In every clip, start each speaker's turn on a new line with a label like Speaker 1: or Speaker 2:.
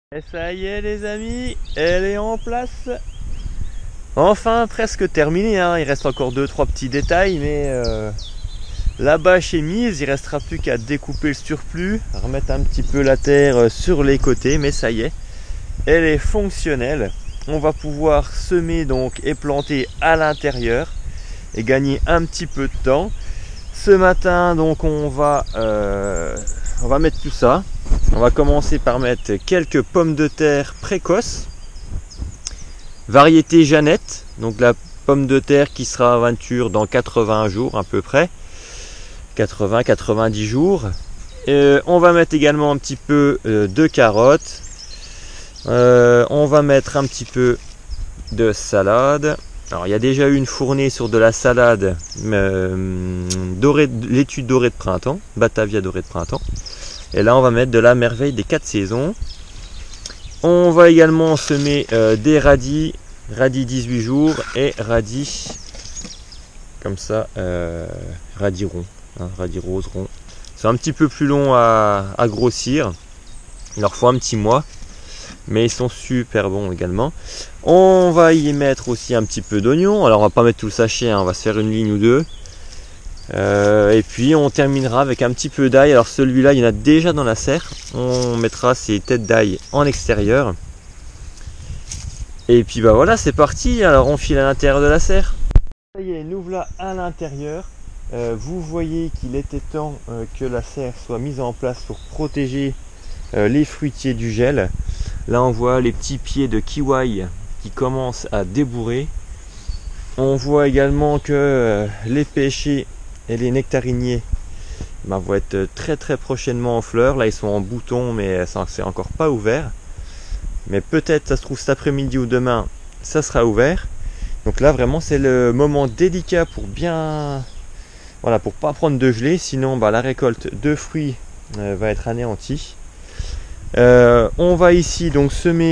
Speaker 1: Et ça y est les amis, elle est en place. Enfin presque terminé, hein. Il reste encore 2-3 petits détails, mais la bâche est mise. Il restera plus qu'à découper le surplus, remettre un petit peu la terre sur les côtés, mais ça y est, elle est fonctionnelle. On va pouvoir semer donc et planter à l'intérieur et gagner un petit peu de temps. Ce matin donc on va mettre tout ça. On va commencer par mettre quelques pommes de terre précoces, variété Jeannette, donc la pomme de terre qui sera mature dans 80 jours à peu près, 80-90 jours. On va mettre également un petit peu de carottes, on va mettre un petit peu de salade. Alors il y a déjà eu une fournée sur de la salade laitue dorée de printemps, Batavia dorée de printemps. Et là on va mettre de la merveille des 4 saisons. On va également semer des radis 18 jours et radis comme ça, radis rond, hein, radis rose rond. C'est un petit peu plus long à grossir, il leur faut un petit mois, mais ils sont super bons également. On va y mettre aussi un petit peu d'oignon. Alors on va pas mettre tout le sachet, hein, on va se faire une ligne ou deux. Et puis on terminera avec un petit peu d'ail. Alors celui-là il y en a déjà dans la serre. On mettra ces têtes d'ail en extérieur. Et puis bah voilà, c'est parti. Alors on file à l'intérieur de la serre. Ça y est, nous voilà à l'intérieur. Vous voyez qu'il était temps que la serre soit mise en place pour protéger les fruitiers du gel. Là on voit les petits pieds de kiwi qui commencent à débourrer. On voit également que les pêchers et les nectariniers vont être très prochainement en fleurs. Là ils sont en bouton, mais c'est encore pas ouvert. Mais peut-être ça se trouve cet après-midi ou demain ça sera ouvert. Donc là vraiment c'est le moment délicat pour bien, voilà, pour pas prendre de gelée, sinon la récolte de fruits va être anéantie. On va ici donc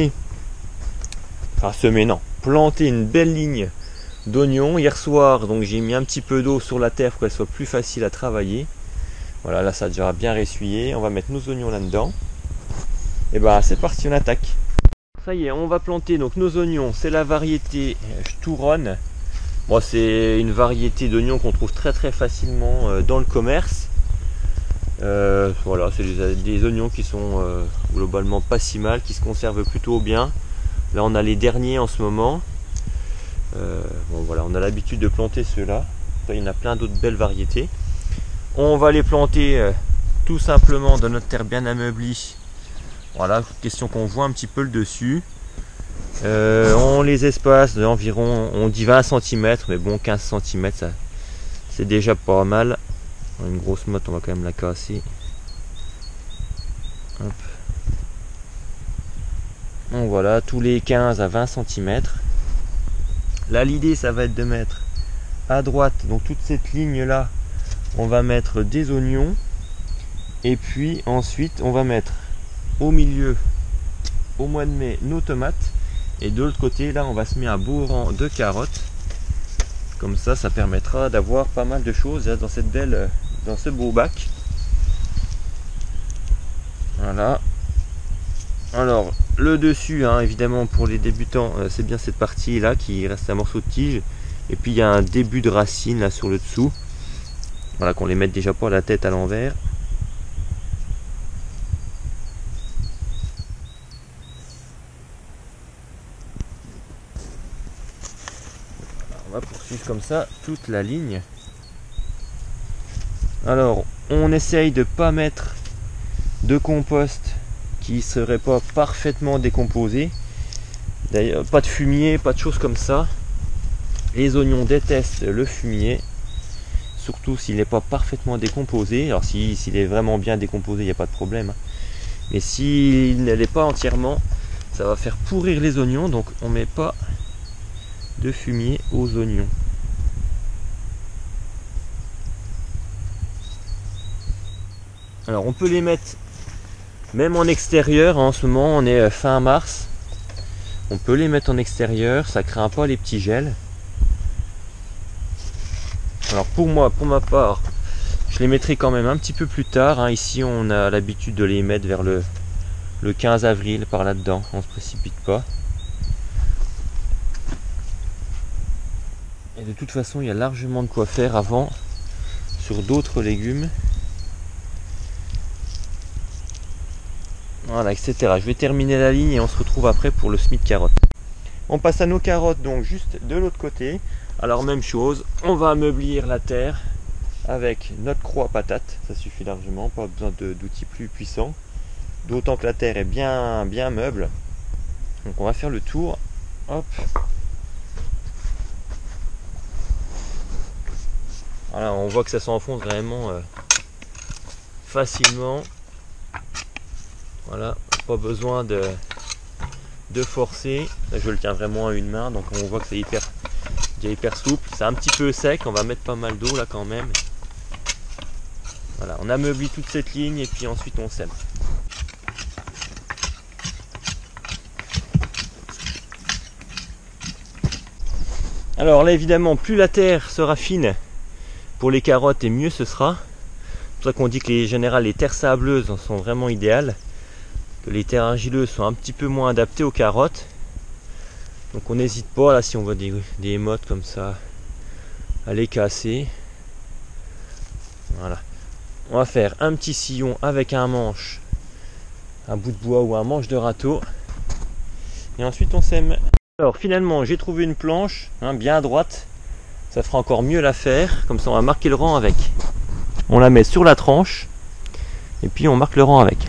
Speaker 1: planter une belle ligne d'oignons. Hier soir donc j'ai mis un petit peu d'eau sur la terre pour qu'elle soit plus facile à travailler. Voilà, là ça a déjà bien ressuyé. On va mettre nos oignons là dedans et c'est parti, on attaque. Ça y est, on va planter donc nos oignons. C'est la variété Stouronne. Bon, c'est une variété d'oignons qu'on trouve très facilement dans le commerce. Voilà, c'est des oignons qui sont globalement pas si mal, qui se conservent plutôt bien. Là on a les derniers en ce moment. Bon voilà, on a l'habitude de planter ceux-là. Il y en a plein d'autres belles variétés. On va les planter tout simplement dans notre terre bien ameublée. Voilà, question qu'on voit un petit peu le dessus. On les espace d'environ, on dit 20 cm, mais bon 15 cm ça c'est déjà pas mal. Une grosse motte, on va quand même la casser. Hop. Donc voilà, tous les 15 à 20 cm. Là l'idée ça va être de mettre à droite, donc toute cette ligne là, on va mettre des oignons. Et puis ensuite on va mettre au milieu, au mois de mai, nos tomates. Et de l'autre côté là on va semer un beau rang de carottes. Comme ça, ça permettra d'avoir pas mal de choses dans cette belle, dans ce beau bac. Voilà. Alors le dessus, hein, évidemment pour les débutants, c'est bien cette partie là qui reste un morceau de tige. Et puis il y a un début de racine là sur le dessous. Voilà, qu'on les mette déjà pas la tête à l'envers. On va poursuivre comme ça toute la ligne. Alors on essaye de pas mettre de compost qui serait pas parfaitement décomposé. D'ailleurs pas de fumier, pas de choses comme ça. Les oignons détestent le fumier, surtout s'il n'est pas parfaitement décomposé. Alors s'il est vraiment bien décomposé, il n'y a pas de problème, mais s'il ne l'est pas entièrement, ça va faire pourrir les oignons. Donc on met pas de fumier aux oignons. Alors on peut les mettre même en extérieur. En ce moment on est fin mars, on peut les mettre en extérieur, ça craint pas les petits gels. Alors pour ma part, je les mettrai quand même un petit peu plus tard, hein. Ici on a l'habitude de les mettre vers le le 15 avril par là-dedans, on se précipite pas. Et de toute façon, il y a largement de quoi faire avant sur d'autres légumes. Voilà, etc. Je vais terminer la ligne et on se retrouve après pour le semis de carottes. On passe à nos carottes donc juste de l'autre côté. Alors même chose, on va ameublir la terre avec notre croix patate. Ça suffit largement, pas besoin d'outils plus puissants. D'autant que la terre est bien meuble. Donc on va faire le tour. Hop. Voilà, on voit que ça s'enfonce vraiment facilement. Voilà, pas besoin de forcer. Là, je le tiens vraiment à une main, donc on voit que c'est hyper souple. C'est un petit peu sec, on va mettre pas mal d'eau là quand même. Voilà, on ameublit toute cette ligne et puis ensuite on sème. Alors là évidemment, plus la terre sera fine pour les carottes et mieux ce sera. C'est pour ça qu'on dit que les général les terres sableuses sont vraiment idéales. Que les terres argileuses sont un petit peu moins adaptées aux carottes. Donc on n'hésite pas là si on voit des mottes comme ça à les casser. Voilà. On va faire un petit sillon avec un manche, un bout de bois ou un manche de râteau. Et ensuite on sème. Alors finalement j'ai trouvé une planche bien droite. Ça fera encore mieux l'affaire. Comme ça on va marquer le rang avec. On la met sur la tranche. Et puis on marque le rang avec.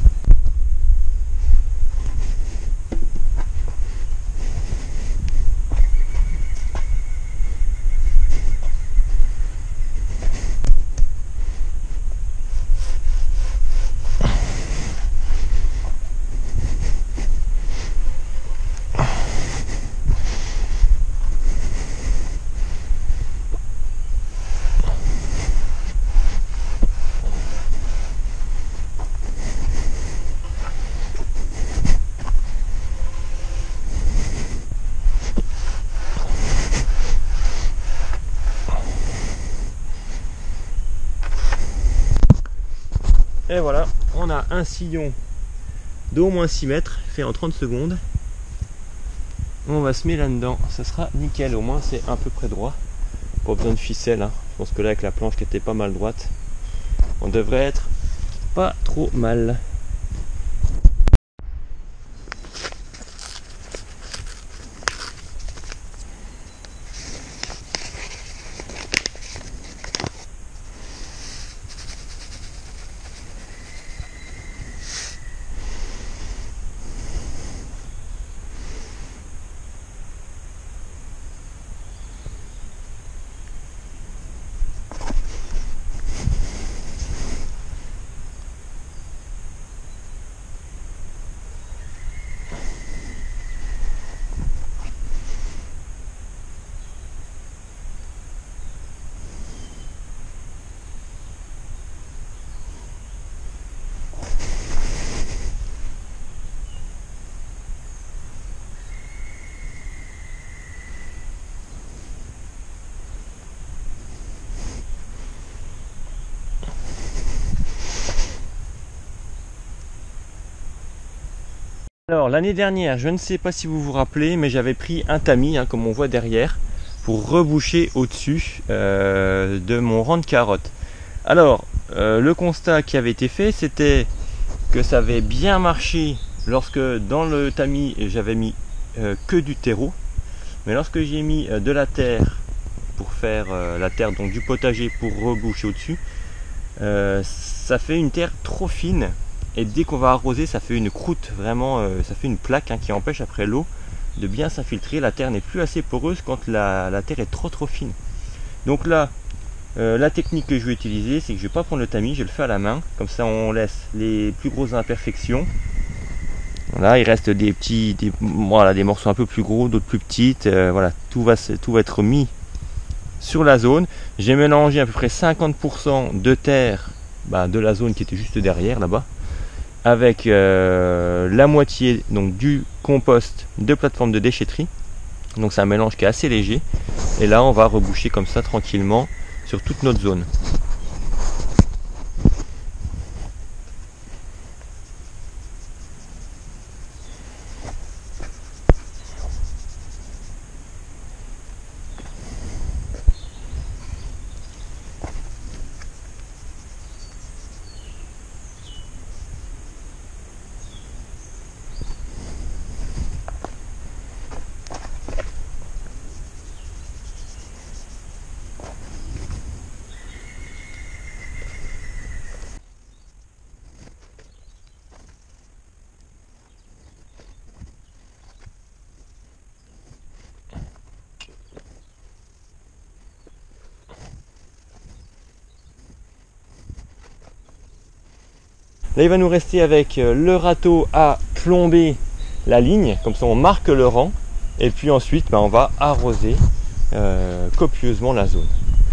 Speaker 1: Et voilà, on a un sillon d'au moins 6 mètres fait en 30 secondes. On va semer là-dedans, ça sera nickel, au moins c'est à peu près droit. Pas besoin de ficelle, hein. Je pense que là avec la planche qui était pas mal droite, on devrait être pas trop mal. Alors l'année dernière, je ne sais pas si vous vous rappelez, mais j'avais pris un tamis, comme on voit derrière, pour reboucher au-dessus de mon rang de carottes. Alors, le constat qui avait été fait, c'était que ça avait bien marché lorsque dans le tamis, j'avais mis que du terreau. Mais lorsque j'ai mis de la terre pour faire la terre donc du potager pour reboucher au-dessus, ça fait une terre trop fine. Et dès qu'on va arroser, ça fait une croûte, vraiment, ça fait une plaque qui empêche après l'eau de bien s'infiltrer. La terre n'est plus assez poreuse quand la terre est trop fine. Donc là, la technique que je vais utiliser, c'est que je ne vais pas prendre le tamis, je le fais à la main. Comme ça, on laisse les plus grosses imperfections. Voilà, il reste voilà, des morceaux un peu plus gros, d'autres plus petites. Voilà, tout va être mis sur la zone. J'ai mélangé à peu près 50% de terre de la zone qui était juste derrière là-bas, avec la moitié donc du compost de plateforme de déchetterie. Donc c'est un mélange qui est assez léger. Et là on va reboucher comme ça tranquillement sur toute notre zone. Là il va nous rester avec le râteau à plomber la ligne, comme ça on marque le rang, et puis ensuite on va arroser copieusement la zone.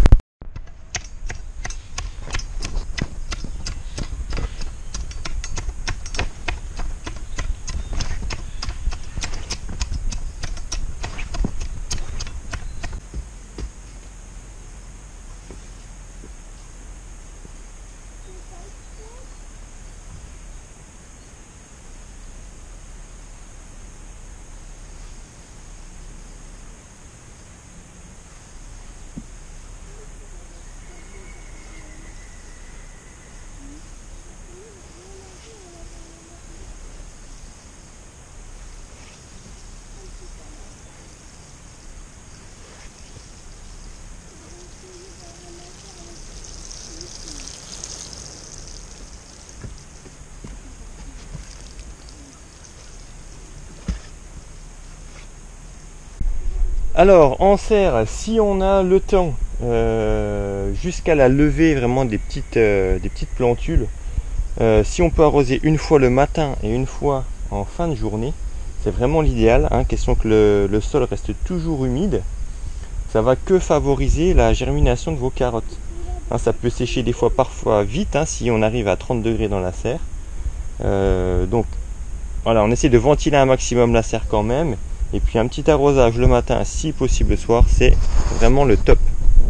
Speaker 1: Alors en serre, si on a le temps jusqu'à la levée vraiment des petites plantules, si on peut arroser une fois le matin et une fois en fin de journée, c'est vraiment l'idéal, hein, question que le sol reste toujours humide. Ça va que favoriser la germination de vos carottes. Hein, ça peut sécher des fois parfois vite, hein, si on arrive à 30 degrés dans la serre. Donc voilà, on essaie de ventiler un maximum la serre quand même. Et puis un petit arrosage le matin, si possible le soir, c'est vraiment le top.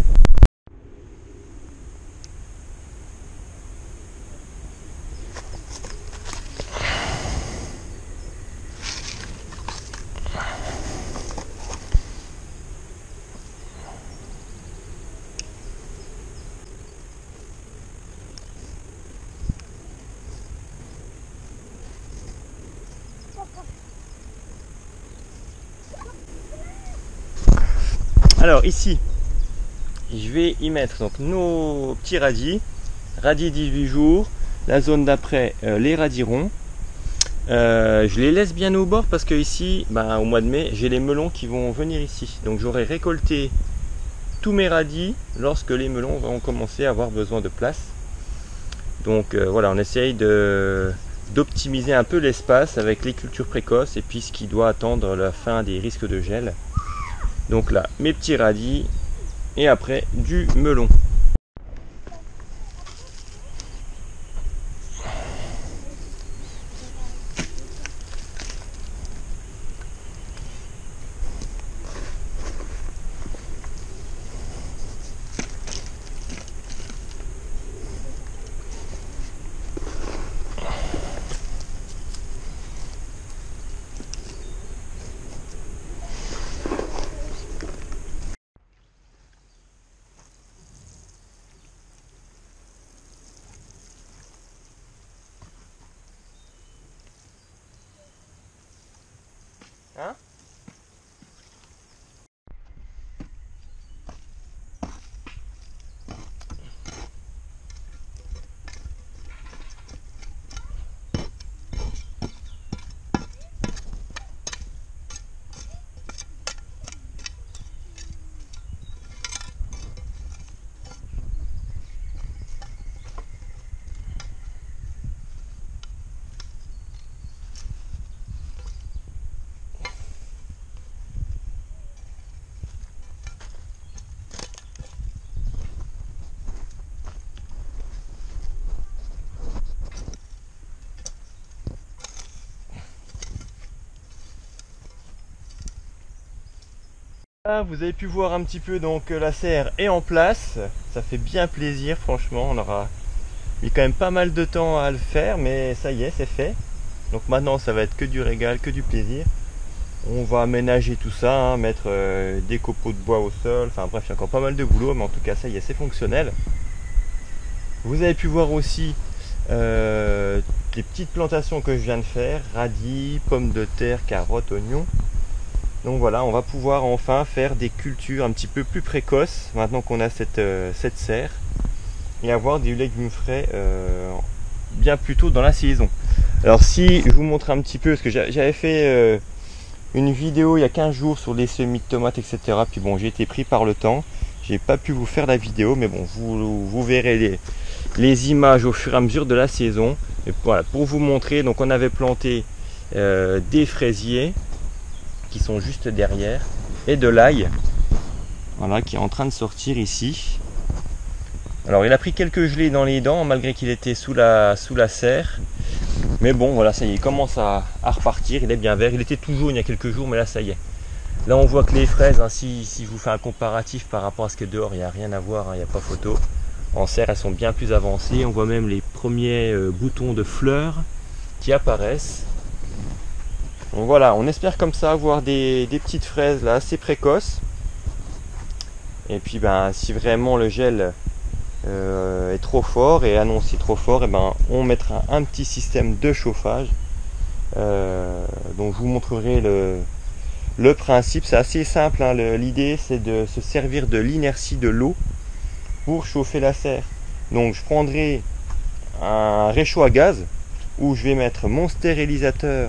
Speaker 1: Alors ici, je vais y mettre donc nos petits radis, radis 18 jours, la zone d'après les radis ronds. Je les laisse bien au bord parce que ici, au mois de mai, j'ai les melons qui vont venir ici. Donc j'aurai récolté tous mes radis lorsque les melons vont commencer à avoir besoin de place. Donc voilà, on essaye d'optimiser un peu l'espace avec les cultures précoces et puis ce qui doit attendre la fin des risques de gel. Donc là, mes petits radis et après du melon. Hein? Là, vous avez pu voir un petit peu, donc la serre est en place, ça fait bien plaisir franchement, on aura mis quand même pas mal de temps à le faire, mais ça y est, c'est fait. Donc maintenant ça va être que du régal, que du plaisir. On va aménager tout ça, hein, mettre des copeaux de bois au sol, enfin bref, il y a encore pas mal de boulot, mais en tout cas ça y est, c'est fonctionnel. Vous avez pu voir aussi les petites plantations que je viens de faire, radis, pommes de terre, carottes, oignons. Donc voilà, on va pouvoir enfin faire des cultures un petit peu plus précoces maintenant qu'on a cette serre et avoir des légumes frais bien plus tôt dans la saison. Alors si je vous montre un petit peu, parce que j'avais fait une vidéo il y a 15 jours sur les semis de tomates, etc. Puis bon, j'ai été pris par le temps. j'ai pas pu vous faire la vidéo, mais bon, vous verrez les images au fur et à mesure de la saison. Et voilà, pour vous montrer, donc on avait planté des fraisiers qui sont juste derrière et de l'ail, voilà, qui est en train de sortir ici. Alors il a pris quelques gelées dans les dents malgré qu'il était sous la serre, mais bon voilà, ça y est, il commence à repartir, il est bien vert. Il était tout jaune il y a quelques jours, mais là ça y est. Là on voit que les fraises, hein, si je vous fais un comparatif par rapport à ce que dehors, il n'y a rien à voir, hein, il n'y a pas photo. En serre elles sont bien plus avancées, on voit même les premiers boutons de fleurs qui apparaissent. Donc voilà, on espère comme ça avoir des petites fraises là assez précoces. Et puis ben si vraiment le gel est trop fort et annoncé trop fort, et ben on mettra un petit système de chauffage. Donc je vous montrerai le principe, c'est assez simple, hein. L'idée c'est de se servir de l'inertie de l'eau pour chauffer la serre. Donc je prendrai un réchaud à gaz où je vais mettre mon stérilisateur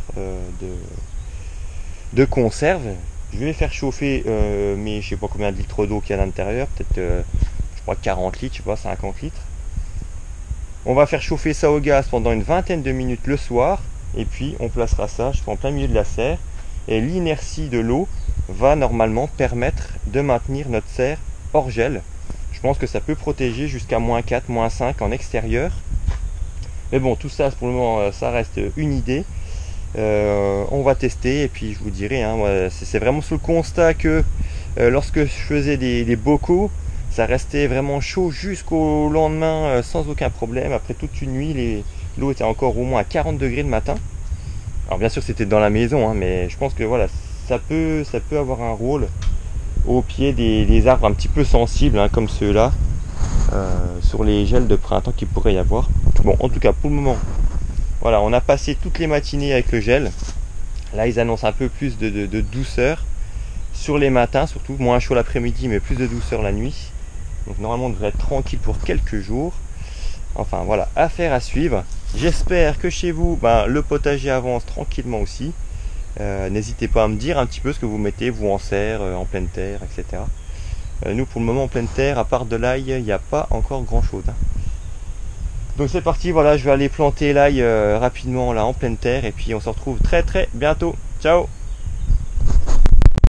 Speaker 1: de conserve. Je vais faire chauffer mais je sais pas combien de litres d'eau qu'il y a à l'intérieur, peut-être je crois 40 litres, je sais pas, 50 litres. On va faire chauffer ça au gaz pendant une vingtaine de minutes le soir, et puis on placera ça, je pense, en plein milieu de la serre, et l'inertie de l'eau va normalement permettre de maintenir notre serre hors gel. Je pense que ça peut protéger jusqu'à -4, -5 en extérieur. Mais bon, tout ça pour le moment, ça reste une idée. On va tester et puis je vous dirai, hein, c'est vraiment sous le constat que lorsque je faisais des bocaux, ça restait vraiment chaud jusqu'au lendemain sans aucun problème. Après toute une nuit, l'eau était encore au moins à 40 degrés le matin. Alors bien sûr c'était dans la maison, hein, mais je pense que voilà, ça peut avoir un rôle au pied des arbres un petit peu sensibles, hein, comme ceux-là, sur les gels de printemps qu'il pourrait y avoir. Bon, en tout cas pour le moment, voilà, on a passé toutes les matinées avec le gel. Là ils annoncent un peu plus de douceur sur les matins, surtout moins chaud l'après-midi mais plus de douceur la nuit. Donc normalement on devrait être tranquille pour quelques jours. Enfin voilà, affaire à suivre. J'espère que chez vous, le potager avance tranquillement aussi. N'hésitez pas à me dire un petit peu ce que vous mettez, vous, en serre, en pleine terre, etc. Nous pour le moment en pleine terre, à part de l'ail, il n'y a pas encore grand chose, hein. Donc c'est parti, voilà, je vais aller planter l'ail rapidement là en pleine terre, et puis on se retrouve très bientôt. Ciao!